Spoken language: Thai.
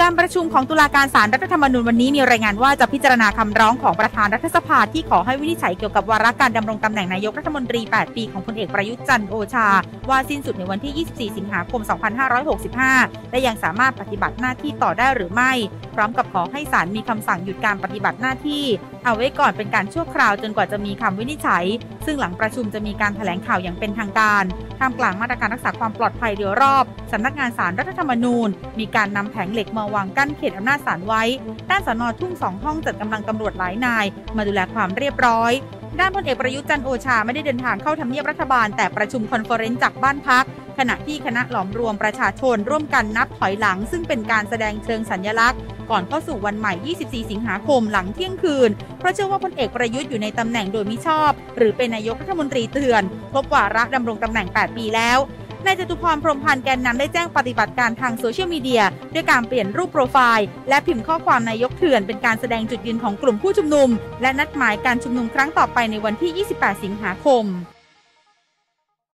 การประชุมของตุลาการศาลรัฐธรรมนูญวันนี้มีรายงานว่าจะพิจารณาคำร้องของประธานรัฐสภาที่ขอให้วินิจฉัยเกี่ยวกับวาระการดำรงตำแหน่งนายกรัฐมนตรี 8 ปีของพลเอกประยุทธ์จันทร์โอชาว่าสิ้นสุดในวันที่ 24 สิงหาคม 2565 และยังสามารถปฏิบัติหน้าที่ต่อได้หรือไม่พร้อมกับขอให้ศาลมีคำสั่งหยุดการปฏิบัติหน้าที่เอาไว้ก่อนเป็นการชั่วคราวจนกว่าจะมีคำวินิจฉัยซึ่งหลังประชุมจะมีการแถลงข่าวอย่างเป็นทางการท่ามกลางมาตรการรักษาความปลอดภัยโดยรอบสำนักงานศาลรัฐธรรมนูญมีการนำแผงเหล็กมาวางกั้นเขตอำนาจศาลไว้ด้านสน.ทุ่ง 2 ห้องจัดกำลังตำรวจหลายนายมาดูแลความเรียบร้อยด้านพลเอกประยุทธ์จันทร์โอชาไม่ได้เดินทางเข้าทำเนียบรัฐบาลแต่ประชุมคอนเฟอเรนซ์จากบ้านพักขณะที่คณะหลอมรวมประชาชนร่วมกันนับถอยหลังซึ่งเป็นการแสดงเชิงสัญลักษณ์ก่อนเข้าสู่วันใหม่ 24 สิงหาคมหลังเที่ยงคืนเพราะเชื่อว่าพลเอกประยุทธ์อยู่ในตำแหน่งโดยมิชอบหรือเป็นนายกรัฐมนตรีเถื่อนครบวาระดำรงตำแหน่ง 8 ปีแล้วนายจตุพร พรหมพันธ์แกนนำได้แจ้งปฏิบัติการทางโซเชียลมีเดียด้วยการเปลี่ยนรูปโปรไฟล์และพิมพ์ข้อความนายกเถื่อนเป็นการแสดงจุดยืนของกลุ่มผู้ชุมนุมและนัดหมายการชุมนุมครั้งต่อไปในวันที่ 28 สิงหาคม